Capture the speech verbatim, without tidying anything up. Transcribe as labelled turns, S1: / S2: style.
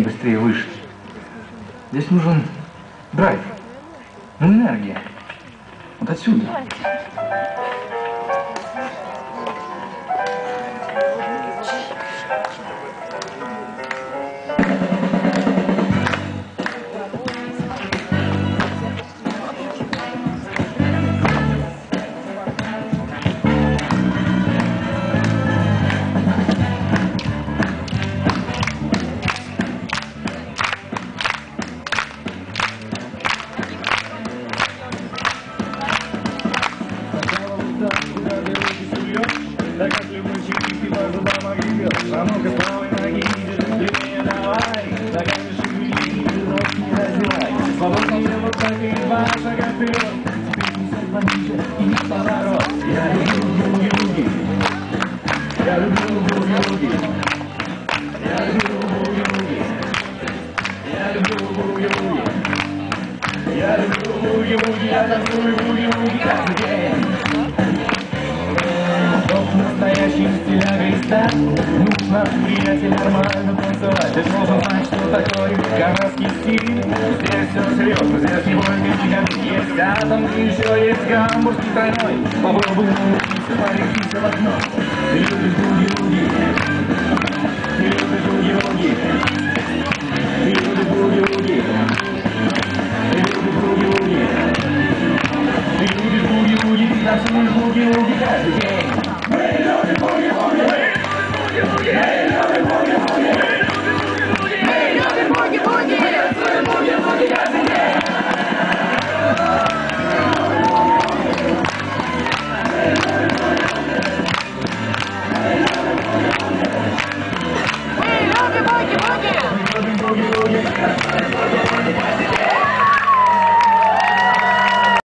S1: быстрее, выше. Здесь нужен драйв, ну энергия. Вот отсюда.
S2: А ну-ка, с правой ноги длиннее давай, ногами шевели, рот не раздевай. Свободнее вот так и два шага вперед. Теперь писать пониже и поворот. Я люблю буги-вуги. Я люблю буги-вуги. Я люблю буги-вуги. Я люблю буги-вуги. Я люблю буги-вуги. Я танцую буги-вуги каждый день. Настоящим стилягой стать нужно, приятель, нормально танцевать. Ты должен знать, что такое канадский стиль. Здесь все серьезно, здесь не больно никак есть. А там еще есть гамбургский тройной. Попробуй научиться, порядиться в окно. Ты любишь буги-вуги. Ты любишь буги-вуги.